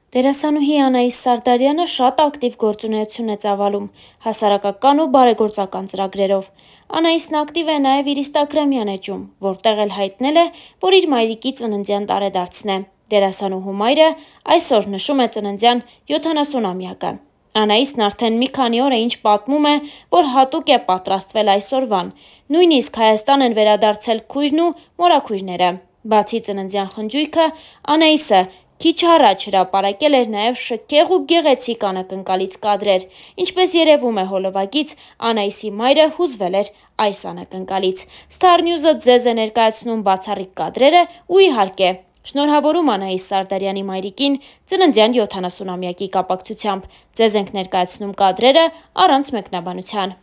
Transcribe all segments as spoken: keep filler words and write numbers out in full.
Դերասանուհի Անահիս Սարդարյանը շատ ակտիվ գործունեություն է ծավալում հասարակական ու բարեգործական ծրագրերով։ Անահիսն ակտիվ է նաև իր ինստագրամյան էջում, որտեղ էլ հայտնել է, որ իր մայրիկի ծննդյան տարեդարձն է։ Դերասանուհու մայրը այսօր նշում է ծննդյան յոթանասունամյակը։ Անահիսն արդեն մի քանի օր է ինչ պատմում է, որ հատուկ է պատրաստվել այսօրվան, նույնիսկ Հայաստան են վերադարձել քույրն ու մորաքույրները։ Բացի ծննդյան խնջույքը, Անահիսը քիչ առաջ հրապարակել էր նաև շքեղ ու գեղեցիկ անակնկալից կադրեր, ինչպես երևում է հոլովակից, Անահիսի մայրը հուզվել էր այս անակնկալից։ Star News-ը ձեզ է ներկայացնում բացառիկ կադրերը ու իհարկե շնորհավորում Անահիս Սարդարյանի մայրիկին ծննդյան յոթանասունամյակի կապակցությամբ։ Ձեզ ենք ներկայացնում կադրերը առանց մեկնաբանության։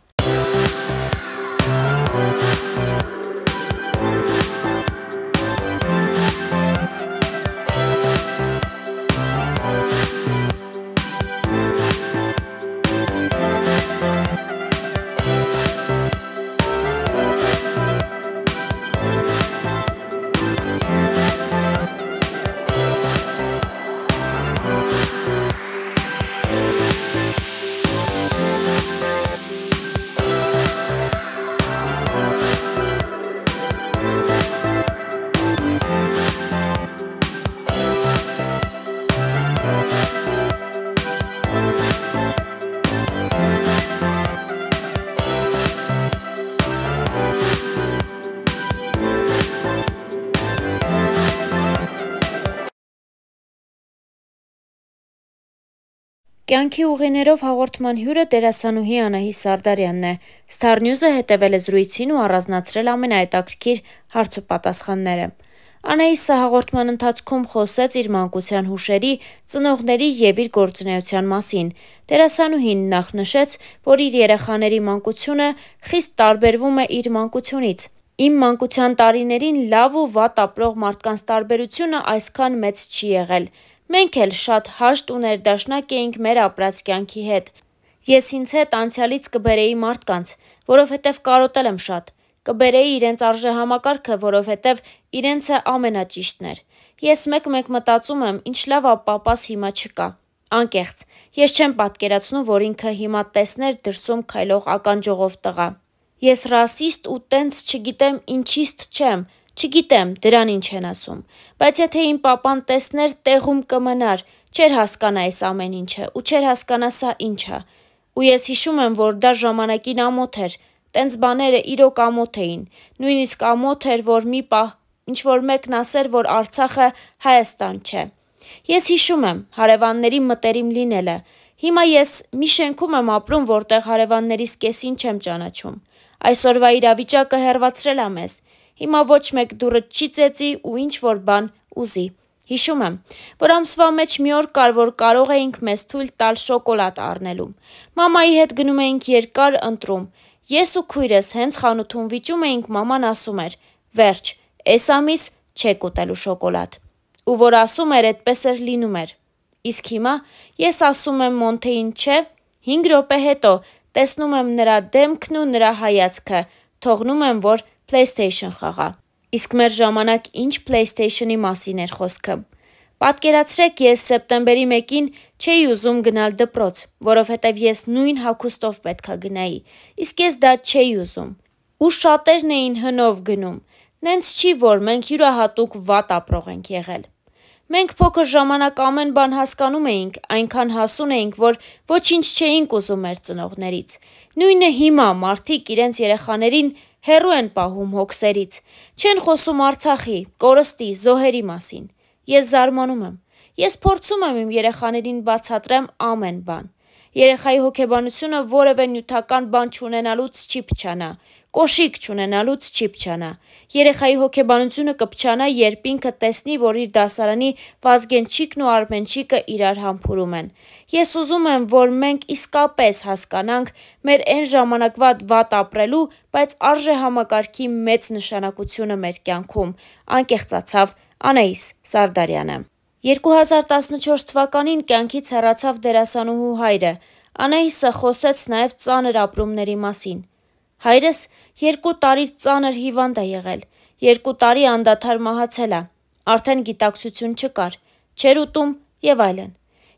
Կյանքի ուղիներով հաղորդման հյուրը դերասանուհի Անահիս Սարդարյանն է։ Star News-ը հետևել է զրույցին ու առանձնացրել ամենահետաքրքիր հարցուպատասխանները։ Անահիսը հաղորդման ընթացքում խոսեց իր մանկության հուշերի, ծնողների և իր գործունեության մասին։ Դերասանուհին նախ նշեց, որ իր երեխաների մանկությունը խիստ տարբերվում է իր մանկությունից։ Իմ մանկության տարիներին լավ ու վատ ապրող մարդկանց տարբերությունը այսքան մեծ չի եղել։ Մենք էլ շատ հաշտ ու ներդաշնակ էինք մեր ապրած կյանքի հետ։ Ես ինձ հետ անցյալից կբերեի մարդկանց, որովհետև կարոտել եմ շատ։ Կբերեի իրենց արժեհամակարգը, որովհետև իրենցը ամենաճիշտն էր։ Ես մեկ-մեկ մտածում եմ, ինչ լավ պապաս հիմա չկա։ Անկեղծ, ես չեմ պատկերացնում, որ ինքը հիմա տեսներ դրսում քայլող ականջողով տղա։ Ես ռասիստ ու տենց չգիտեմ ինչիստ չեմ, չգիտեմ դրան ինչ են ասում, բայց եթե իմ պապան տեսներ, տեղում կմնար, չէր հասկանա այս ամեն ինչը ու չէր հասկանա սա ինչ ա։ Ու ես հիշում եմ, որ դա ժամանակին ամոթ էր, տենց բաները իրոք ամոթ էին, նույնիսկ ամոթ էր, որ մի պահ ինչ-որ մեկն ասեր, որ Արցախը Հայաստան չէ։ Ես հիշում եմ հարևանների մտերիմ լինելը։ Հիմա ես մի շենքում եմ ապրում, որտեղ հարևաններիս կեսին չեմ ճանաչում։ Այսօրվա իրավիճակը հեռացրել ա մեզ։ Հիմա ոչ մեկ դուռը չի ծեծի ու ինչ-որ բան ուզի։ Հիշում եմ, որ ամսվա մեջ մի օր կար, որ կարող էինք մեզ թույլ տալ շոկոլադ առնելու։ Մամայի հետ գնում էինք երկար ընտրում։ Ես ու քույրս հենց խանութում վիճում էինք, մաման ասում էր. «Վերջ, էս ամիս չեք ուտելու շոկոլադ»։ Ու որ ասում էր, էդպես էր լինում էր։ Իսկ հիմա ես ասում եմ Մոնթեին չէ, հինգ րոպե հետո տեսնում եմ նրա դեմքն ու նրա հայացքը, թողնում եմ, որ PlayStation խաղա։ Իսկ մեր ժամանակ ինչ PlayStation-ի մասին էր խոսքը։ Պատկերացրեք, ես սեպտեմբերի մեկին չէի ուզում գնալ դպրոց, որովհետև ես նույն հագուստով պետքա գնայի, իսկ ես դա չէի ուզում։ Ու շատերն էին հնով գնում։ Նենց չի, որ մենք յուրահատուկ վատ ապրող ենք եղել։ Մենք փոքր ժամանակ ամեն բան հասկանում էինք, այնքան հասուն էինք, որ ոչինչ չէինք ուզում մեր ծնողներից։ Նույնը հիմա մարդիկ իրենց երեխաներին հեռու են պահում հոգսերից, չեն խոսում Արցախի, կորստի, զոհերի մասին։ Ես զարմանում եմ։ Ես փորձում եմ իմ երեխաներին բացատրեմ ամեն բան։ Երեխայի հոգեբանությունը որևէ նյութական բան չունենալուց չի փչանա, կոշիկ չունենալուց չի փչանա։ Երեխայի հոգեբանությունը կփչանա, երբ ինքը տեսնի, որ իր դասարանի Վազգենչիկն ու Արմենչիկը իրար համբուրում են։ Ես ուզում եմ, որ մենք իսկապես հասկանանք մեր այն ժամանակվա վատ ապրելու, բայց արժեհամակարգի մեծ նշանակությունը մեր կյանքում, անկեղծացավ Անահիս Սարդարյանը։ երկու հազար տասնչորս թվականին կյանքից հեռացավ դերասանուհու հայրը։ Անահիսը խոսեց նաև ծանր ապրումների մասին։ Հայրս երկու տարի ծանր հիվանդ է եղել, երկու տարի անդադար մահացել է, արդեն գիտակցություն չկար, չէր ուտում եւ այլն։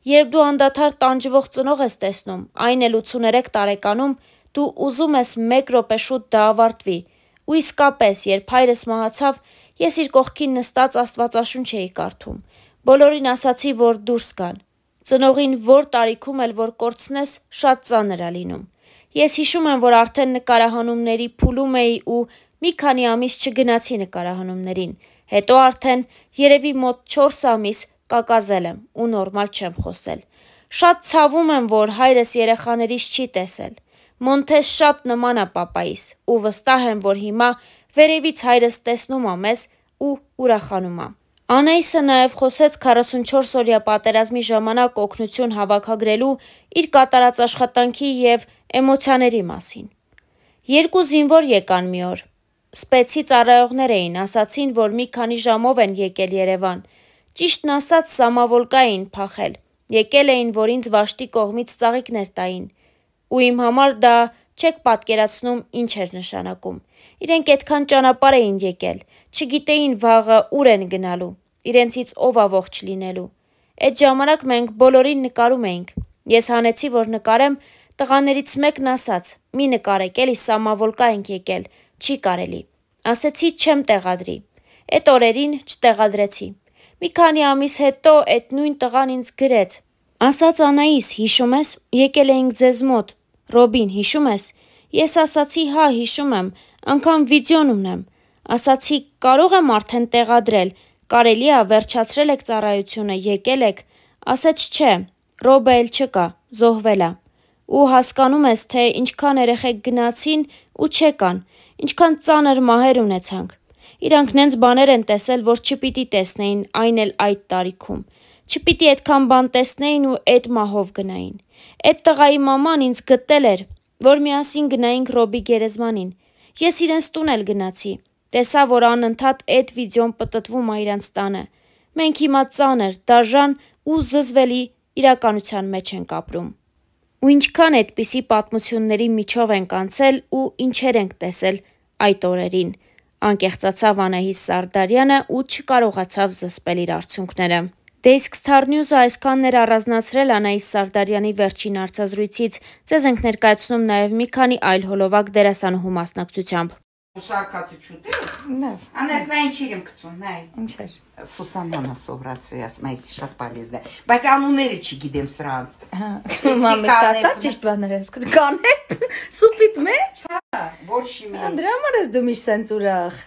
Երբ դու անդադար տանջվող ծնող ես տեսնում, այն էլ ութսուներեք տարեկանում, դու ուզում ես մեկ րոպե շուտ դա ավարտվի, ու իսկապես, երբ հայրս մահացավ, ես իր կողքին նստած Աստվածաշունչ էի կարդում, բոլորին ասացի, որ դուրս գան, ծնողին որ տարիքում էլ որ կորցնես, շատ ծանր է լինում, ես հիշում եմ, որ արդեն նկարահանումների փուլում էի ու մի քանի ամիս չգնացի նկարահանումներին, հետո արդեն երևի մոտ չորս ամիս կակազել եմ ու նորմալ չեմ խոսել, շատ ցավում եմ, որ հայրս երեխաներիս չի տեսել, Մոնթես շատ նման է պապայիս ու վստահ եմ, որ հիմա վերևից հայրս տեսնում է մեզ ու ուրախանում է։ Անայսը նաև խոսեց քառասունչորս օրյա պատերազմի ժամանակ օգնություն հավաքագրելու իր կատարած աշխատանքի և էմոցիաների մասին։ Երկու զինվոր եկան մի օր։ Սպեցի ծառայողներ էին, ասացին, որ մի քանի ժամով են եկել Երևան։ Ճիշտն ասած սամավոլկա էին փախել։ Եկել էին, որ ինձ Վաշտի կողմից ծաղիկներ տային։ Ու իմ համար դա չեք պատկերացնում ինչ էր նշանակում։ Իրենք այդքան ճանապարհ էին եկել, չգիտեին վաղը ուր են գնալու, իրենցից ով է ողջ լինելու։ Այդ ժամանակ մենք բոլորին նկարում էինք։ Ես հանեցի, որ նկարեմ, տղաներից մեկն ասաց՝ մի նկարեք, էլի սամավոլկա ենք եկել, չի կարելի։ Ասեցի չեմ տեղադրի։ Այդ օրերին չտեղադրեցի։ Մի քանի ամիս հետո այդ նույն տղան ինձ գրեց։ Ասաց Անայիս, հիշում ես, եկել էինք ձեզ մոտ, Ռոբին, հիշում ես։ Ես ասացի հա, հիշում եմ, անգամ վիդեոն ունեմ։ Ասացի կարող եմ արդեն տեղադրել, կարելի է վերջացրել եք ծառայությունը, եկել եք։ Ասաց չէ, Ռոբը էլ չկա, զոհվել է։ Ու հասկանում ես, թե ինչքան երեխեք գնացին ու չեկան, ինչքան ծանր մահեր ունեցանք։ Իրանք նենց բաներ են տեսել, որ չպիտի տեսնեին, այն էլ այդ տարիքում։ Չպիտի այդքան բան տեսնեին ու այդ մահով գնային։ Այդ տղայի մաման ինձ գտել էր, որ միասին գնայինք Ռոբի գերեզմանին։ Ես իրենց տուն էլ գնացի։ Տեսա, որ անընդհատ այդ վիդեոն պտտվում է իրանց տանը։ Մենք հիմա ծանր, դաժան ու զզվելի իրականության մեջ ենք ապրում։ Ու ինչքան այդպիսի պատմությունների միջով ենք անցել ու ինչեր ենք տեսել այդ օրերին, անկեղծացավ Անահիս Սարդարյանը ու չկարողացավ զսպել իր արցունքները։ Դե իսկ Star News-ը այսքանն էր առանձնացրել Անահիս Սարդարյանի վերջին հարցազրույցից, ձեզ ենք ներկայացնում նաև մի քանի այլ հոլովակ դերասանուհու մասնակցությամբ։ Սարկացի չուտել։ Նավ։ Անես նա ինչեր եմ գցում, նայ։ Ինչեր։ Սուսաննա սովրացի, ասում այս շատ պալիզ է։ Բայց անունները չգիտեմ սրանց։ Հա։ Մամիս կաստա ճիշտ բաներ ես կանեփ։ Սուպիտ մեջ։ Հա, ոչ մի։ Դրա համար ես դու միշտ սենց ուրախ։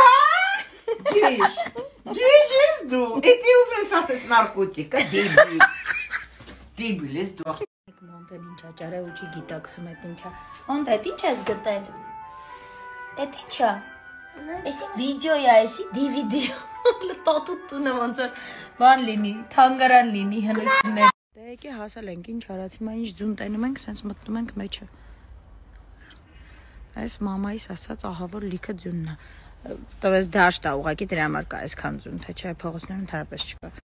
Ջիշ։ Ջիշ ես դու։ Էդի ուզում ես ասես նարկոտիկա, դեբիլ։ Դեբիլ ես դու։ Մոնտեն ինչա ճարը ու չի գիտակցում այդ ինչա։ Մոնտ այդ ինչ ես գտել։ Այդ ինչա։ Էսի վիդեո է, էսի դի վի դի։ Լտոտուտունը ոնց որ բան լինի, թանգարան լինի հնություններ։ Դե եկե հասել ենք, ինչ արած, հիմա ինչ ձուն տենում ենք, սենց մտնում ենք մեջը։ Այս մամայիս ասած ահա որ լիքը ձյունն է։ Տվես դաշտ է, ուղղակի դրա համար կա այսքան ձյուն, թե չէ փողոցներում ընդհանրապես չկա։